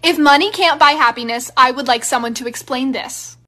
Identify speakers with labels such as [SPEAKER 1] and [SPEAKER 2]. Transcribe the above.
[SPEAKER 1] If money can't buy happiness, I would like someone to explain this.